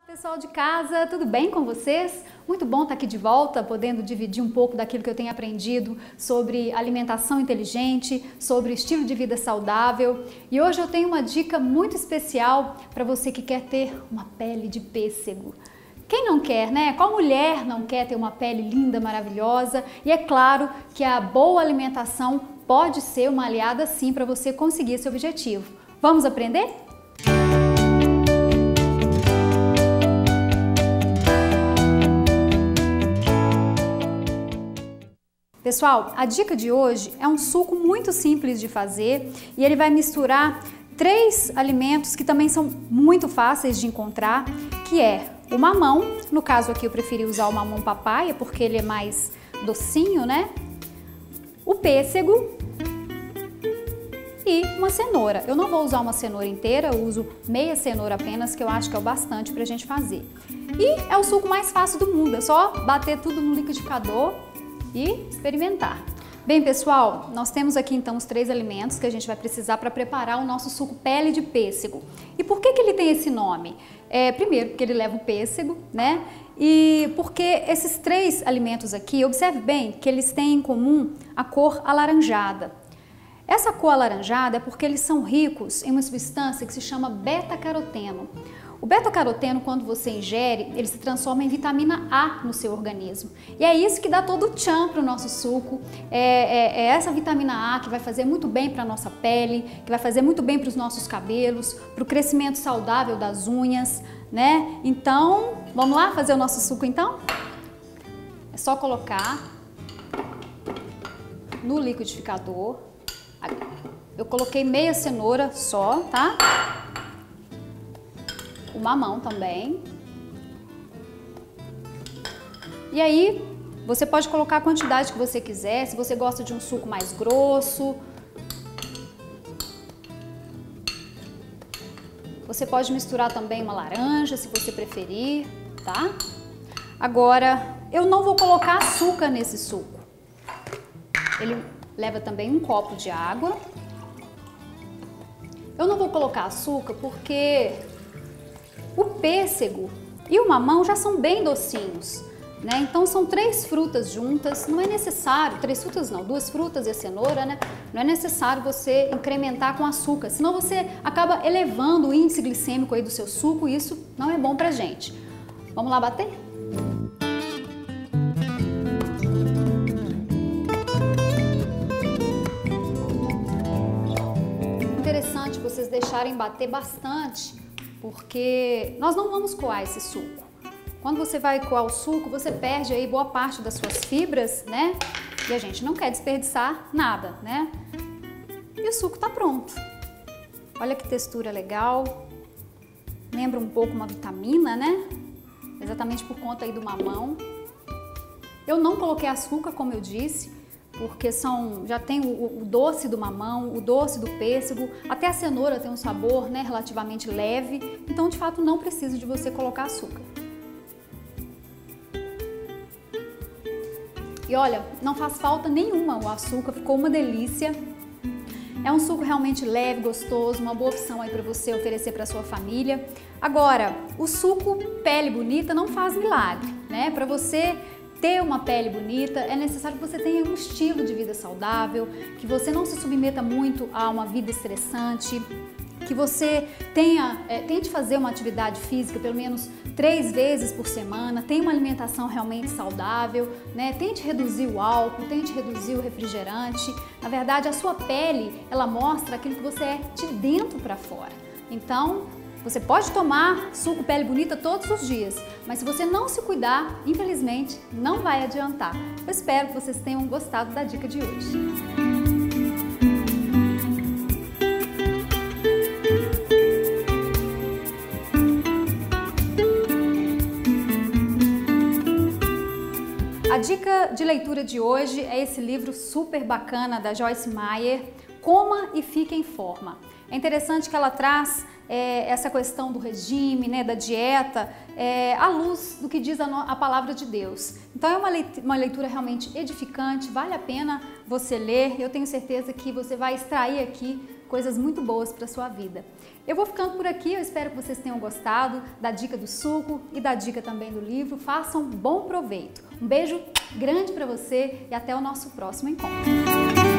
Pessoal de casa, tudo bem com vocês? Muito bom estar aqui de volta, podendo dividir um pouco daquilo que eu tenho aprendido sobre alimentação inteligente, sobre estilo de vida saudável. E hoje eu tenho uma dica muito especial para você que quer ter uma pele de pêssego. Quem não quer, né? Qual mulher não quer ter uma pele linda, maravilhosa? E é claro que a boa alimentação pode ser uma aliada sim para você conseguir esse objetivo. Vamos aprender? Pessoal, a dica de hoje é um suco muito simples de fazer e ele vai misturar 3 alimentos que também são muito fáceis de encontrar, que é o mamão, no caso aqui eu preferi usar o mamão papaya porque ele é mais docinho, né? O pêssego e uma cenoura. Eu não vou usar uma cenoura inteira, eu uso meia cenoura apenas, que eu acho que é o bastante pra gente fazer. E é o suco mais fácil do mundo, é só bater tudo no liquidificador e experimentar. Bem, pessoal, nós temos aqui então os 3 alimentos que a gente vai precisar para preparar o nosso suco pele de pêssego. E por que ele tem esse nome? Primeiro, porque ele leva o pêssego, né? E porque esses 3 alimentos aqui, observe bem que eles têm em comum a cor alaranjada. Essa cor alaranjada é porque eles são ricos em uma substância que se chama beta-caroteno. O beta-caroteno, quando você ingere, ele se transforma em vitamina A no seu organismo. E é isso que dá todo o tchan para o nosso suco. É essa vitamina A que vai fazer muito bem para a nossa pele, que vai fazer muito bem para os nossos cabelos, para o crescimento saudável das unhas, né? Então, vamos lá fazer o nosso suco então? É só colocar no liquidificador. Eu coloquei meia cenoura só, tá? O mamão também. E aí, você pode colocar a quantidade que você quiser, se você gosta de um suco mais grosso. Você pode misturar também uma laranja, se você preferir, tá? Agora, eu não vou colocar açúcar nesse suco. Ele leva também um copo de água. Eu não vou colocar açúcar porque o pêssego e o mamão já são bem docinhos, né? Então são 3 frutas juntas, não é necessário, 3 frutas não, 2 frutas e a cenoura, né? Não é necessário você incrementar com açúcar, senão você acaba elevando o índice glicêmico aí do seu suco e isso não é bom pra gente. Vamos lá bater? Interessante vocês deixarem bater bastante, porque nós não vamos coar esse suco. Quando você vai coar o suco, você perde aí boa parte das suas fibras, né? E a gente não quer desperdiçar nada, né? E o suco tá pronto. Olha que textura legal. Lembra um pouco uma vitamina, né? Exatamente por conta aí do mamão. Eu não coloquei açúcar, como eu disse, porque já tem o doce do mamão, o doce do pêssego, até a cenoura tem um sabor, né, relativamente leve, então de fato não precisa de você colocar açúcar. E olha, não faz falta nenhuma o açúcar, ficou uma delícia. É um suco realmente leve, gostoso, uma boa opção aí para você oferecer para sua família. Agora, o suco pele bonita não faz milagre, né? Para você ter uma pele bonita, é necessário que você tenha um estilo de vida saudável, que você não se submeta muito a uma vida estressante, que você tente fazer uma atividade física pelo menos 3 vezes por semana, tenha uma alimentação realmente saudável, né? Tente reduzir o álcool, tente reduzir o refrigerante. Na verdade, a sua pele, ela mostra aquilo que você é de dentro para fora. Então, você pode tomar suco pele bonita todos os dias, mas se você não se cuidar, infelizmente, não vai adiantar. Eu espero que vocês tenham gostado da dica de hoje. A dica de leitura de hoje é esse livro super bacana da Joyce Meyer, Coma e Fique em Forma. É interessante que ela traz essa questão do regime, né, da dieta, à luz do que diz a palavra de Deus. Então é uma leitura realmente edificante, vale a pena você ler. Eu tenho certeza que você vai extrair aqui coisas muito boas para sua vida. Eu vou ficando por aqui, eu espero que vocês tenham gostado da dica do suco e da dica também do livro. Façam bom proveito. Um beijo grande para você e até o nosso próximo encontro.